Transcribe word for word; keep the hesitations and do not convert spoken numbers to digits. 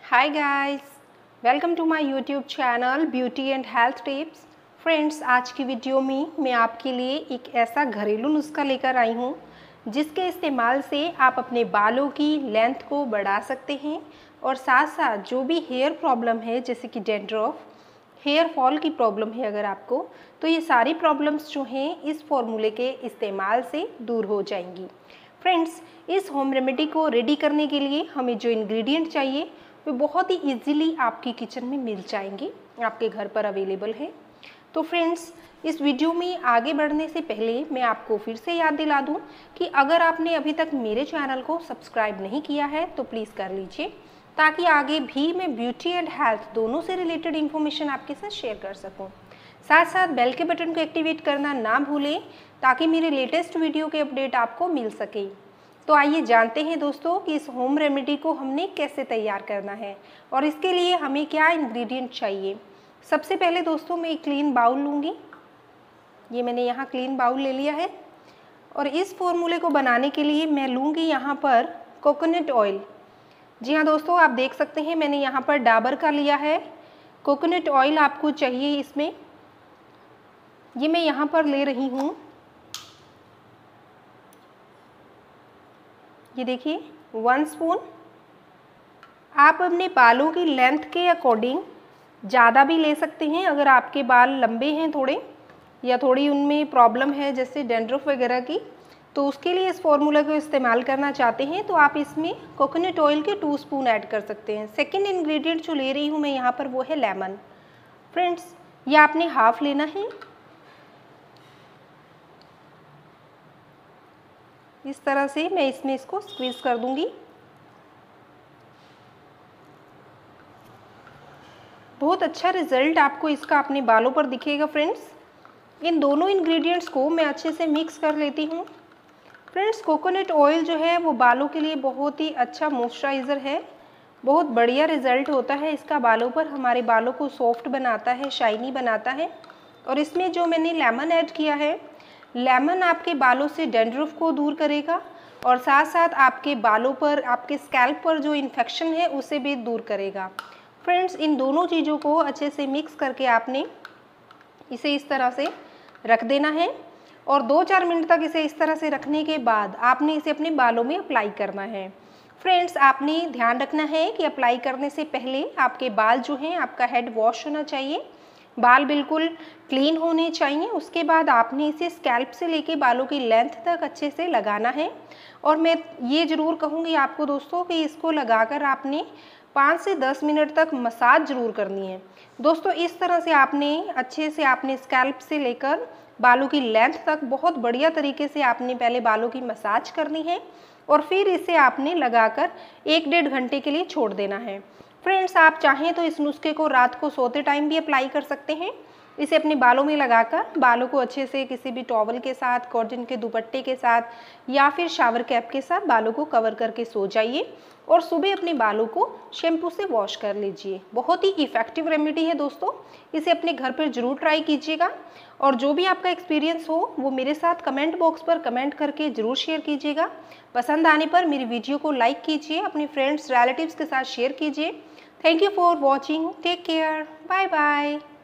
Hi guys, welcome to my YouTube channel beauty and health tips. Friends, आज की video में मैं आपके लिए एक ऐसा घरेलू नुस्खा लेकर आई हूँ जिसके इस्तेमाल से आप अपने बालों की लेंथ को बढ़ा सकते हैं और साथ साथ जो भी हेयर प्रॉब्लम है जैसे कि डैंड्रफ, हेयर फॉल की प्रॉब्लम है अगर आपको, तो ये सारी प्रॉब्लम्स जो हैं इस फॉर्मूले के इस्तेमाल से दूर हो जाएंगी। फ्रेंड्स, इस होम रेमेडी को रेडी करने के लिए हमें जो इंग्रेडिएंट चाहिए वो बहुत ही इजीली आपकी किचन में मिल जाएंगे, आपके घर पर अवेलेबल है। तो फ्रेंड्स, इस वीडियो में आगे बढ़ने से पहले मैं आपको फिर से याद दिला दूं कि अगर आपने अभी तक मेरे चैनल को सब्सक्राइब नहीं किया है तो प्लीज़ कर लीजिए, ताकि आगे भी मैं ब्यूटी एंड हेल्थ दोनों से रिलेटेड इन्फॉर्मेशन आपके साथ शेयर कर सकूं। साथ साथ बेल के बटन को एक्टिवेट करना ना भूलें ताकि मेरे लेटेस्ट वीडियो के अपडेट आपको मिल सके। तो आइए जानते हैं दोस्तों कि इस होम रेमेडी को हमने कैसे तैयार करना है और इसके लिए हमें क्या इंग्रेडिएंट चाहिए। सबसे पहले दोस्तों मैं एक क्लीन बाउल लूँगी। ये मैंने यहाँ क्लीन बाउल ले लिया है और इस फॉर्मूले को बनाने के लिए मैं लूँगी यहाँ पर कोकोनट ऑयल। जी हाँ दोस्तों, आप देख सकते हैं मैंने यहाँ पर डाबर का लिया है। कोकोनट ऑयल आपको चाहिए इसमें, ये मैं यहाँ पर ले रही हूँ। ये देखिए वन स्पून। आप अपने बालों की लेंथ के अकॉर्डिंग ज़्यादा भी ले सकते हैं। अगर आपके बाल लंबे हैं थोड़े या थोड़ी उनमें प्रॉब्लम है जैसे डैंड्रफ वगैरह की, तो उसके लिए इस फॉर्मूला को इस्तेमाल करना चाहते हैं तो आप इसमें कोकोनट ऑयल के टू स्पून ऐड कर सकते हैं। सेकेंड इंग्रेडिएंट जो ले रही हूँ मैं यहाँ पर वो है लेमन। फ्रेंड्स, ये आपने हाफ लेना है। इस तरह से मैं इसमें इसको स्क्वीज़ कर दूंगी। बहुत अच्छा रिजल्ट आपको इसका अपने बालों पर दिखेगा। फ्रेंड्स, इन दोनों इंग्रेडिएंट्स को मैं अच्छे से मिक्स कर लेती हूँ। फ्रेंड्स, कोकोनट ऑयल जो है वो बालों के लिए बहुत ही अच्छा मॉइस्चराइज़र है। बहुत बढ़िया रिजल्ट होता है इसका बालों पर, हमारे बालों को सॉफ्ट बनाता है, शाइनी बनाता है। और इसमें जो मैंने लेमन ऐड किया है, लेमन आपके बालों से डैंड्रफ को दूर करेगा और साथ साथ आपके बालों पर, आपके स्कैल्प पर जो इन्फेक्शन है उसे भी दूर करेगा। फ्रेंड्स, इन दोनों चीज़ों को अच्छे से मिक्स करके आपने इसे इस तरह से रख देना है और दो चार मिनट तक इसे इस तरह से रखने के बाद आपने इसे अपने बालों में अप्लाई करना है। फ्रेंड्स, आपने ध्यान रखना है कि अप्लाई करने से पहले आपके बाल जो हैं, आपका हेड वॉश होना चाहिए, बाल बिल्कुल क्लीन होने चाहिए। उसके बाद आपने इसे स्कैल्प से लेके बालों की लेंथ तक अच्छे से लगाना है। और मैं ये ज़रूर कहूँगी आपको दोस्तों कि इसको लगाकर आपने पाँच से दस मिनट तक मसाज ज़रूर करनी है। दोस्तों, इस तरह से आपने अच्छे से आपने स्कैल्प से लेकर बालों की लेंथ तक बहुत बढ़िया तरीके से आपने पहले बालों की मसाज करनी है और फिर इसे आपने लगाकर एक डेढ़ घंटे के लिए छोड़ देना है। फ्रेंड्स, आप चाहें तो इस नुस्खे को रात को सोते टाइम भी अप्लाई कर सकते हैं। इसे अपने बालों में लगाकर बालों को अच्छे से किसी भी टॉवल के साथ, कॉटन के दुपट्टे के साथ या फिर शावर कैप के साथ बालों को कवर करके सो जाइए और सुबह अपने बालों को शैम्पू से वॉश कर लीजिए। बहुत ही इफ़ेक्टिव रेमेडी है दोस्तों, इसे अपने घर पर ज़रूर ट्राई कीजिएगा और जो भी आपका एक्सपीरियंस हो वो मेरे साथ कमेंट बॉक्स पर कमेंट करके ज़रूर शेयर कीजिएगा। पसंद आने पर मेरी वीडियो को लाइक कीजिए, अपने फ्रेंड्स रिलेटिव्स के साथ शेयर कीजिए। Thank you for watching. Take care. Bye bye.